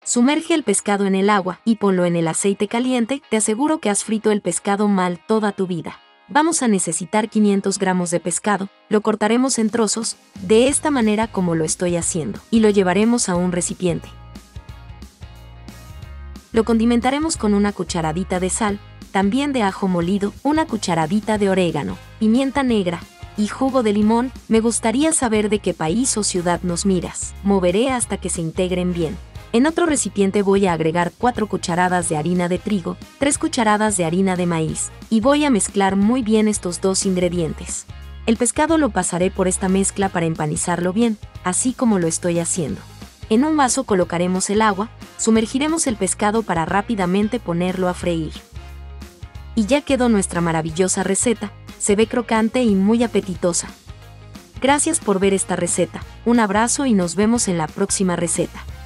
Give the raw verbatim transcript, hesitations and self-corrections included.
Sumerge el pescado en el agua y ponlo en el aceite caliente, te aseguro que has frito el pescado mal toda tu vida. Vamos a necesitar quinientos gramos de pescado, lo cortaremos en trozos, de esta manera como lo estoy haciendo, y lo llevaremos a un recipiente. Lo condimentaremos con una cucharadita de sal, también de ajo molido, una cucharadita de orégano, pimienta negra y jugo de limón. Me gustaría saber de qué país o ciudad nos miras. Moveré hasta que se integren bien. En otro recipiente voy a agregar cuatro cucharadas de harina de trigo, tres cucharadas de harina de maíz, y voy a mezclar muy bien estos dos ingredientes. El pescado lo pasaré por esta mezcla para empanizarlo bien, así como lo estoy haciendo. En un vaso colocaremos el agua, sumergiremos el pescado para rápidamente ponerlo a freír. Y ya quedó nuestra maravillosa receta, se ve crocante y muy apetitosa. Gracias por ver esta receta, un abrazo y nos vemos en la próxima receta.